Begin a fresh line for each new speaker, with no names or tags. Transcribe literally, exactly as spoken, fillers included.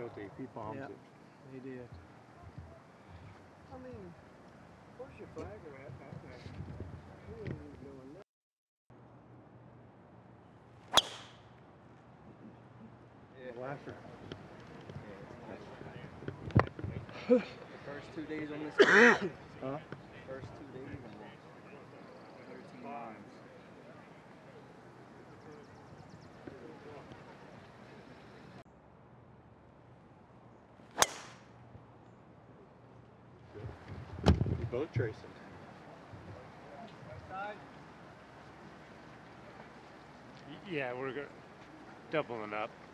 guilty. He bombs
Yep,
it.
he did.
I mean, where's your flagger at back there? He ain't even doing that.
Yeah. Lasher.
The first two days on this one.
Huh?
First two days on this. thirteen miles.
We both tracing.
Yeah, we're go- doubling up.